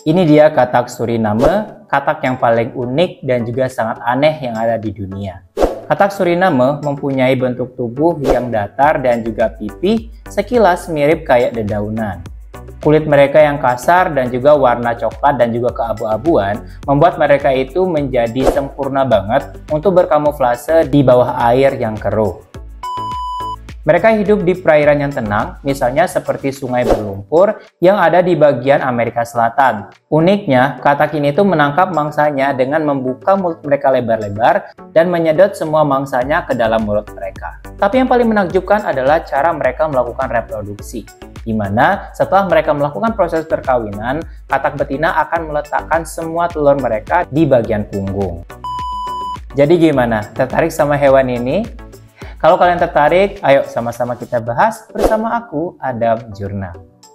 Ini dia katak Suriname, katak yang paling unik dan juga sangat aneh yang ada di dunia. Katak Suriname mempunyai bentuk tubuh yang datar dan juga pipih sekilas mirip kayak dedaunan. Kulit mereka yang kasar dan juga warna coklat dan juga keabu-abuan membuat mereka itu menjadi sempurna banget untuk berkamuflase di bawah air yang keruh. Mereka hidup di perairan yang tenang, misalnya seperti sungai berlumpur yang ada di bagian Amerika Selatan. Uniknya, katak ini tuh menangkap mangsanya dengan membuka mulut mereka lebar-lebar dan menyedot semua mangsanya ke dalam mulut mereka. Tapi yang paling menakjubkan adalah cara mereka melakukan reproduksi, di mana setelah mereka melakukan proses perkawinan, katak betina akan meletakkan semua telur mereka di bagian punggung. Jadi gimana? Tertarik sama hewan ini? Kalau kalian tertarik, ayo sama-sama kita bahas bersama aku, Adam Jurnal.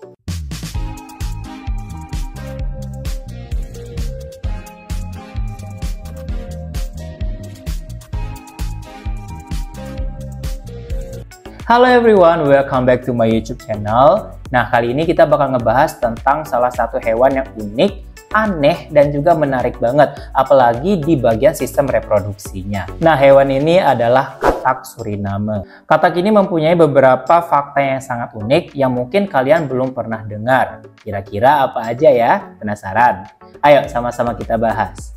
Halo everyone, welcome back to my YouTube channel. Nah, kali ini kita bakal ngebahas tentang salah satu hewan yang unik, aneh, dan juga menarik banget, apalagi di bagian sistem reproduksinya. Nah, hewan ini adalah katak Suriname. Katak ini mempunyai beberapa fakta yang sangat unik yang mungkin kalian belum pernah dengar. Kira-kira apa aja ya? Penasaran? Ayo sama-sama kita bahas.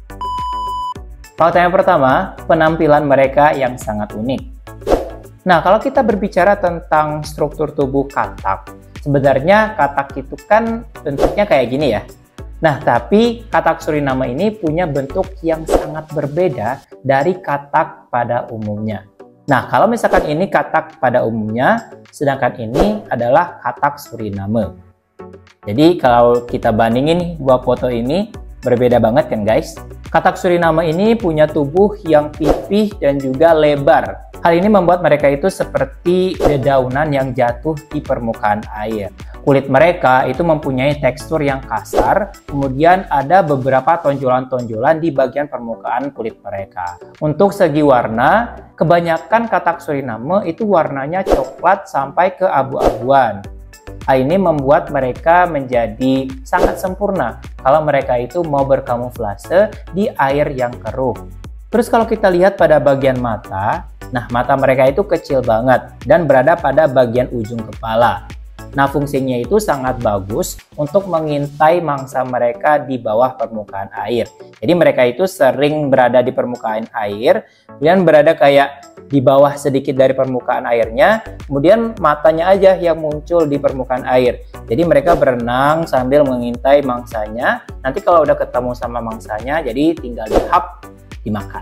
Fakta yang pertama, penampilan mereka yang sangat unik. Nah, kalau kita berbicara tentang struktur tubuh katak, sebenarnya katak itu kan bentuknya kayak gini ya. Nah, tapi katak Suriname ini punya bentuk yang sangat berbeda dari katak pada umumnya. Nah, kalau misalkan ini katak pada umumnya, sedangkan ini adalah katak Suriname. Jadi, kalau kita bandingin dua foto ini, berbeda banget kan guys? Katak Suriname ini punya tubuh yang pipih dan juga lebar. Hal ini membuat mereka itu seperti dedaunan yang jatuh di permukaan air. Kulit mereka itu mempunyai tekstur yang kasar, kemudian ada beberapa tonjolan-tonjolan di bagian permukaan kulit mereka. Untuk segi warna, kebanyakan katak Suriname itu warnanya coklat sampai ke abu-abuan. Hal ini membuat mereka menjadi sangat sempurna kalau mereka itu mau berkamuflase di air yang keruh. Terus kalau kita lihat pada bagian mata, nah mata mereka itu kecil banget dan berada pada bagian ujung kepala. Nah, fungsinya itu sangat bagus untuk mengintai mangsa mereka di bawah permukaan air. Jadi mereka itu sering berada di permukaan air, kemudian berada kayak di bawah sedikit dari permukaan airnya, kemudian matanya aja yang muncul di permukaan air. Jadi mereka berenang sambil mengintai mangsanya. Nanti kalau udah ketemu sama mangsanya, jadi tinggal dihap, dimakan.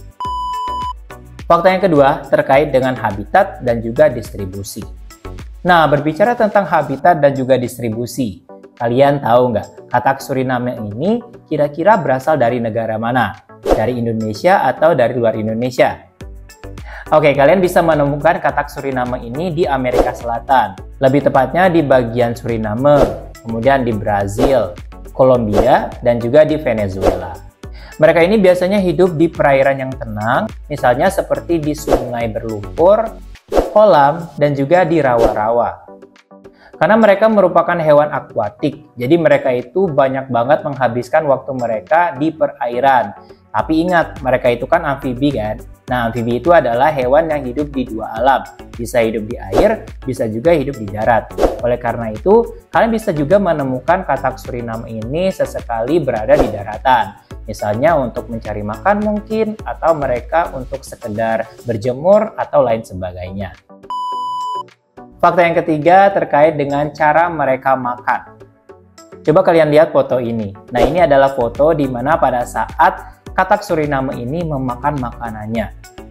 Fakta yang kedua terkait dengan habitat dan juga distribusi. Nah, berbicara tentang habitat dan juga distribusi, kalian tahu nggak katak Suriname ini kira-kira berasal dari negara mana? Dari Indonesia atau dari luar Indonesia? Oke, kalian bisa menemukan katak Suriname ini di Amerika Selatan. Lebih tepatnya di bagian Suriname, kemudian di Brazil, Kolombia, dan juga di Venezuela. Mereka ini biasanya hidup di perairan yang tenang, misalnya seperti di sungai berlumpur, kolam, dan juga di rawa-rawa. Karena mereka merupakan hewan akuatik, jadi mereka itu banyak banget menghabiskan waktu mereka di perairan. Tapi ingat, mereka itu kan amfibi kan? Nah, amfibi itu adalah hewan yang hidup di dua alam. Bisa hidup di air, bisa juga hidup di darat. Oleh karena itu, kalian bisa juga menemukan katak Suriname ini sesekali berada di daratan. Misalnya untuk mencari makan mungkin, atau mereka untuk sekedar berjemur atau lain sebagainya. Fakta yang ketiga terkait dengan cara mereka makan. Coba kalian lihat foto ini. Nah, ini adalah foto di mana pada saat katak Suriname ini memakan makanannya.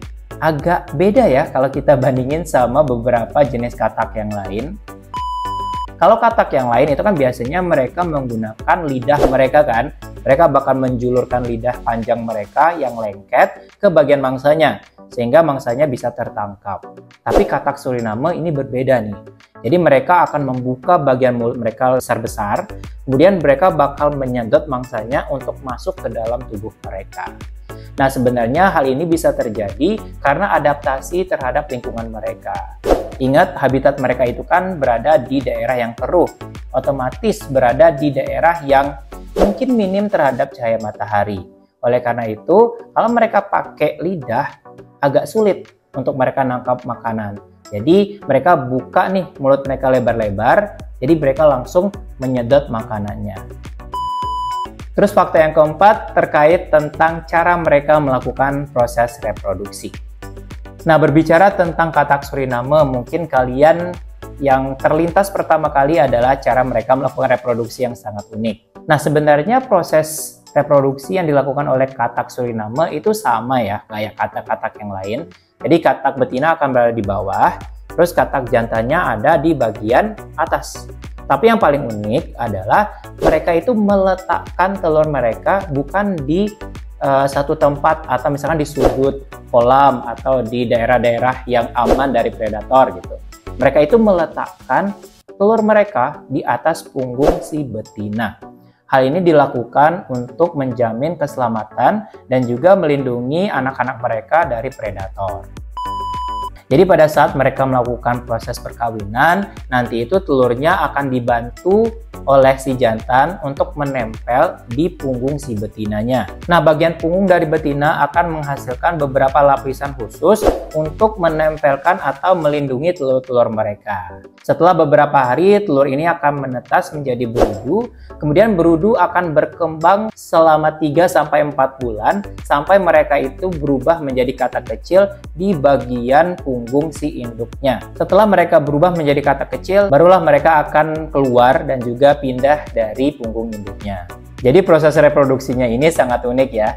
Agak beda ya kalau kita bandingin sama beberapa jenis katak yang lain. Kalau katak yang lain itu kan biasanya mereka menggunakan lidah mereka kan. Mereka bakal menjulurkan lidah panjang mereka yang lengket ke bagian mangsanya, sehingga mangsanya bisa tertangkap. Tapi katak Suriname ini berbeda nih. Jadi mereka akan membuka bagian mulut mereka besar-besar, kemudian mereka bakal menyedot mangsanya untuk masuk ke dalam tubuh mereka. Nah, sebenarnya hal ini bisa terjadi karena adaptasi terhadap lingkungan mereka. Ingat, habitat mereka itu kan berada di daerah yang keruh, otomatis berada di daerah yang mungkin minim terhadap cahaya matahari. Oleh karena itu, kalau mereka pakai lidah, agak sulit untuk mereka nangkap makanan. Jadi mereka buka nih mulut mereka lebar-lebar, jadi mereka langsung menyedot makanannya. Terus fakta yang keempat terkait tentang cara mereka melakukan proses reproduksi. Nah, berbicara tentang katak Suriname, mungkin kalian yang terlintas pertama kali adalah cara mereka melakukan reproduksi yang sangat unik. Nah, sebenarnya proses reproduksi yang dilakukan oleh katak Suriname itu sama ya, kayak katak-katak yang lain. Jadi katak betina akan berada di bawah, terus katak jantannya ada di bagian atas. Tapi yang paling unik adalah mereka itu meletakkan telur mereka bukan di satu tempat atau misalkan di sudut kolam atau di daerah-daerah yang aman dari predator gitu. Mereka itu meletakkan telur mereka di atas punggung si betina. Hal ini dilakukan untuk menjamin keselamatan dan juga melindungi anak-anak mereka dari predator. Jadi pada saat mereka melakukan proses perkawinan, nanti itu telurnya akan dibantu oleh si jantan untuk menempel di punggung si betinanya. Nah, bagian punggung dari betina akan menghasilkan beberapa lapisan khusus untuk menempelkan atau melindungi telur-telur mereka. Setelah beberapa hari, telur ini akan menetas menjadi berudu, kemudian berudu akan berkembang selama 3-4 bulan sampai mereka itu berubah menjadi katak kecil di bagian punggung si induknya. Setelah mereka berubah menjadi katak kecil, barulah mereka akan keluar dan juga pindah dari punggung induknya. Jadi proses reproduksinya ini sangat unik ya.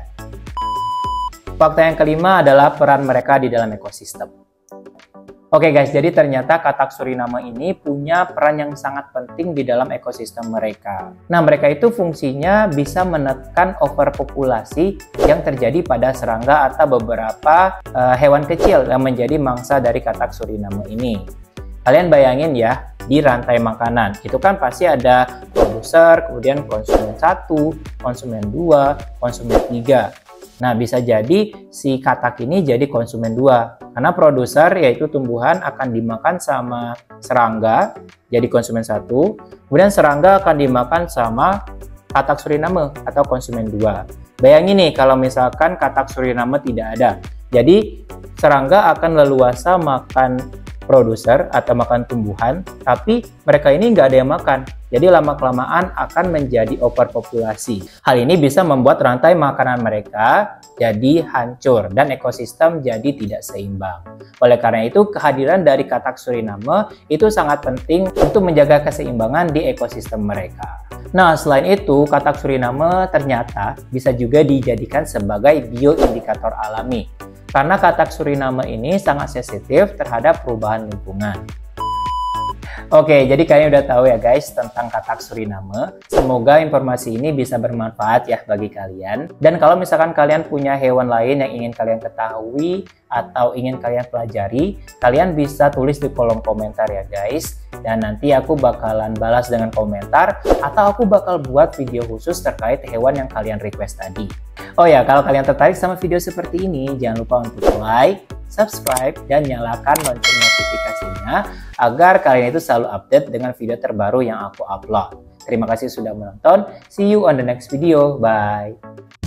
Fakta yang kelima adalah peran mereka di dalam ekosistem. Oke guys, jadi ternyata katak Suriname ini punya peran yang sangat penting di dalam ekosistem mereka. Nah, mereka itu fungsinya bisa menekan overpopulasi yang terjadi pada serangga atau beberapa hewan kecil yang menjadi mangsa dari katak Suriname ini. Kalian bayangin ya, di rantai makanan itu kan pasti ada produser, kemudian konsumen 1, konsumen 2, konsumen 3. Nah, bisa jadi si katak ini jadi konsumen 2. Karena produser yaitu tumbuhan akan dimakan sama serangga, jadi konsumen 1. Kemudian serangga akan dimakan sama katak Suriname atau konsumen 2. Bayangin nih kalau misalkan katak Suriname tidak ada. Jadi serangga akan leluasa makan produser atau makan tumbuhan, tapi mereka ini nggak ada yang makan. Jadi lama-kelamaan akan menjadi overpopulasi. Hal ini bisa membuat rantai makanan mereka jadi hancur dan ekosistem jadi tidak seimbang. Oleh karena itu, kehadiran dari katak Suriname itu sangat penting untuk menjaga keseimbangan di ekosistem mereka. Nah, selain itu, katak Suriname ternyata bisa juga dijadikan sebagai bioindikator alami. Karena katak Suriname ini sangat sensitif terhadap perubahan lingkungan. Oke, jadi kalian udah tahu ya guys tentang katak Suriname. Semoga informasi ini bisa bermanfaat ya bagi kalian. Dan kalau misalkan kalian punya hewan lain yang ingin kalian ketahui atau ingin kalian pelajari, kalian bisa tulis di kolom komentar ya guys. Dan nanti aku bakalan balas dengan komentar atau aku bakal buat video khusus terkait hewan yang kalian request tadi. Oh ya, kalau kalian tertarik sama video seperti ini, jangan lupa untuk like, subscribe, dan nyalakan lonceng notifikasinya agar kalian itu selalu update dengan video terbaru yang aku upload. Terima kasih sudah menonton. See you on the next video. Bye.